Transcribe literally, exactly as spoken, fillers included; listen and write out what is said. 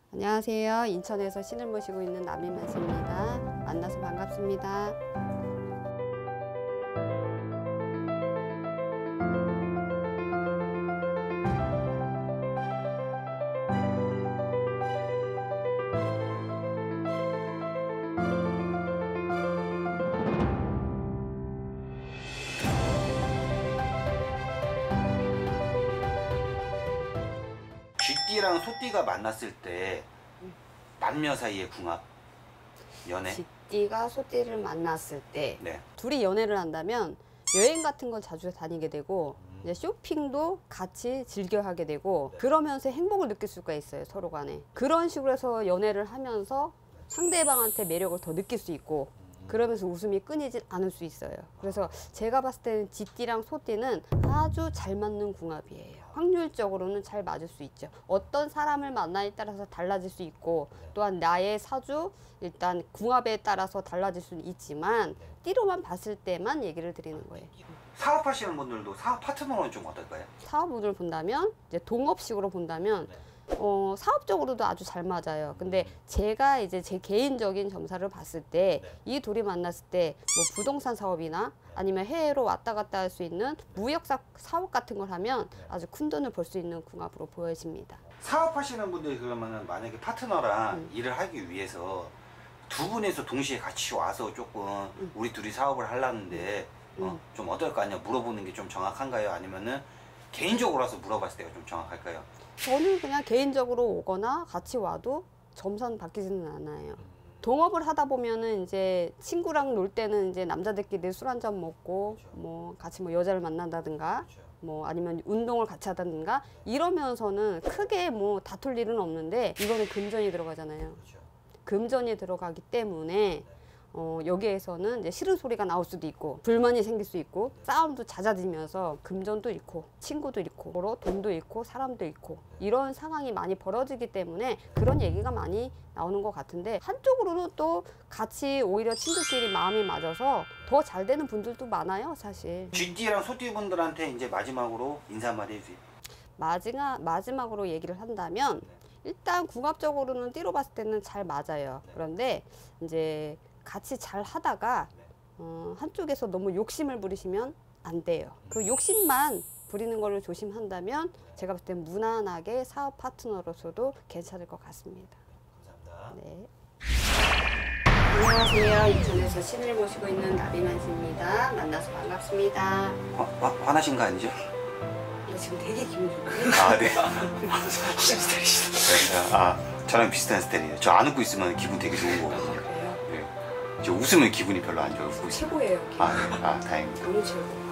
안녕하세요. 인천에서 신을 모시고 있는 나비만씨입니다. 만나서 반갑습니다. 쥐띠랑 소띠가 만났을 때 남녀 사이의 궁합, 연애. 쥐띠가 소띠를 만났을 때 네. 둘이 연애를 한다면 여행 같은 걸 자주 다니게 되고 음. 이제 쇼핑도 같이 즐겨 하게 되고 그러면서 행복을 느낄 수가 있어요, 서로 간에. 그런 식으로 해서 연애를 하면서 상대방한테 매력을 더 느낄 수 있고 그러면서 웃음이 끊이질 않을 수 있어요. 그래서 제가 봤을 때는 쥐띠랑 소띠는 아주 잘 맞는 궁합이에요. 확률적으로는 잘 맞을 수 있죠. 어떤 사람을 만나에 따라서 달라질 수 있고 또한 나의 사주 일단 궁합에 따라서 달라질 수는 있지만 띠로만 봤을 때만 얘기를 드리는 거예요. 사업하시는 분들도 사업 파트너는 좀 어떨까요? 사업운을 본다면 이제 동업식으로 본다면 어, 사업적으로도 아주 잘 맞아요. 근데 제가 이제 제 개인적인 점사를 봤을 때 이 둘이 만났을 때 뭐 부동산 사업이나 아니면 해외로 왔다 갔다 할 수 있는 무역 사, 사업 같은 걸 하면 아주 큰 돈을 벌 수 있는 궁합으로 보여집니다. 사업하시는 분들이 그러면은 만약에 파트너랑 음. 일을 하기 위해서 두 분이서 동시에 같이 와서 조금 음. 우리 둘이 사업을 하려는데 어, 음. 좀 어떨까 하냐 물어보는 게 좀 정확한가요? 아니면은 개인적으로 와서 물어봤을 때가 좀 정확할까요? 저는 그냥 개인적으로 오거나 같이 와도 점선 바뀌지는 않아요. 동업을 하다 보면은 이제 친구랑 놀 때는 이제 남자들끼리 술 한잔 먹고 뭐 같이 뭐 여자를 만난다든가 뭐 아니면 운동을 같이 하다든가 이러면서는 크게 뭐 다툴 일은 없는데 이거는 금전이 들어가잖아요. 금전이 들어가기 때문에 어, 여기에서는 이제 싫은 소리가 나올 수도 있고 불만이 생길 수 있고 싸움도 잦아지면서 금전도 잃고 친구도 잃고 서로 돈도 잃고 사람도 잃고 이런 상황이 많이 벌어지기 때문에 그런 얘기가 많이 나오는 것 같은데 한쪽으로는 또 같이 오히려 친구끼리 마음이 맞아서 더 잘 되는 분들도 많아요, 사실. 쥐띠랑 소띠 분들한테 이제 마지막으로 인사 한마디 해주세요. 마지막, 마지막으로 얘기를 한다면 일단 궁합적으로는 띠로 봤을 때는 잘 맞아요. 그런데 이제 같이 잘 하다가 어, 한쪽에서 너무 욕심을 부리시면 안 돼요. 그 욕심만 부리는 거를 조심한다면 제가 봤을 때 무난하게 사업 파트너로서도 괜찮을 것 같습니다. 감사합니다. 네. 안녕하세요. 인천에서 신을 모시고 있는 나비만씨입니다. 만나서 반갑습니다. 화, 화, 화나신 거 아니죠? 지금 되게 기분 좋아요. 아, 네. 비슷한 스타일이시죠? 아, 저랑 비슷한 스타일이에요. 저 안 웃고 있으면 기분 되게 좋은 거거든요. 네. 저 웃으면 기분이 별로 안 좋아요. 웃고 있으면. 최고예요. 아, 네. 아, 다행입니다. 너무 최고.